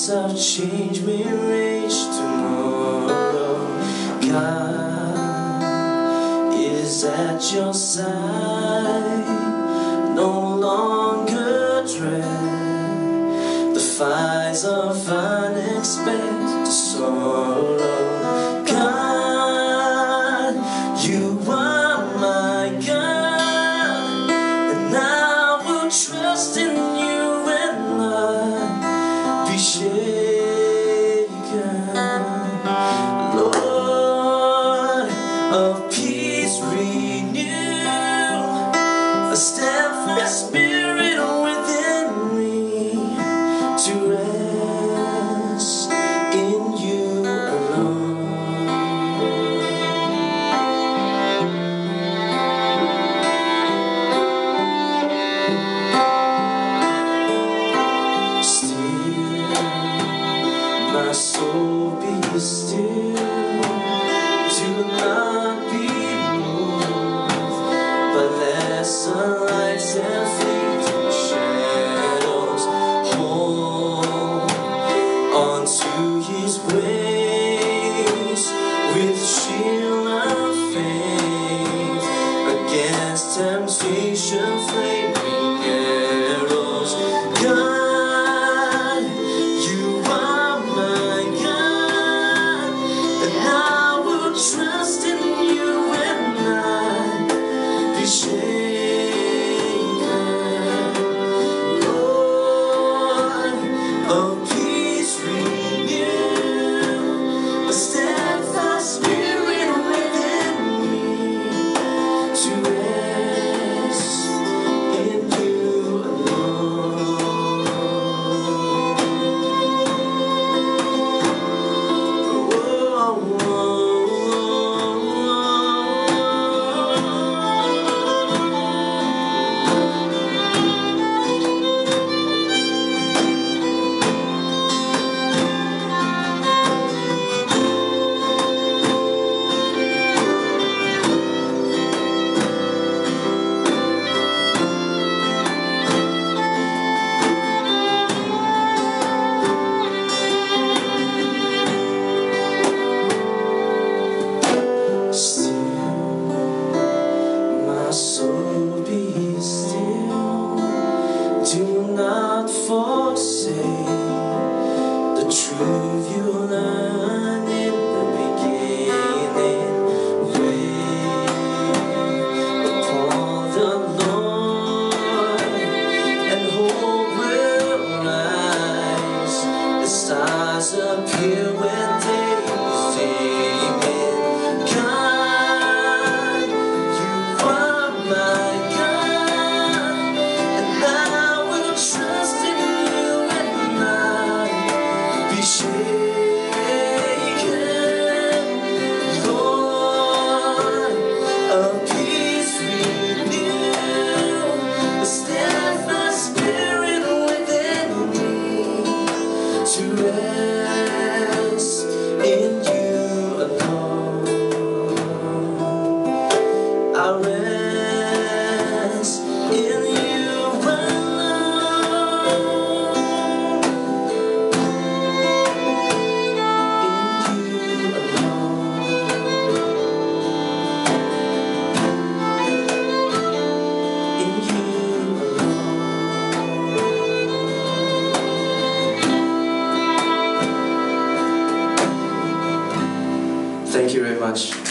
of change may reach tomorrow. God is at your side, no longer dread the fires of unexpected sorrow. God, you are my God, and I will trust in you and not be shaken. Lord of peace, renew a steadfast spirit within me to rest in you alone. Still, my soul be still, do not be moved, but let sunlight and fleeting shadows hold onto his ways with shield of faith against temptation, flaming arrows. God, you are my God, and I will trust in you and not be shaken. Lord of peace, renew a steadfast spirit within me to rest in you alone. My soul be still, do not forsake the truth you learned in the beginning. Wait upon the Lord, and hope will rise. The stars appear when day is fading. God, you are my God, and I will trust in you and not be shaken. Lord of peace, renew a steadfast spirit within me to rest in you alone. I rest in you alone. In you alone. In you alone. Thank you very much.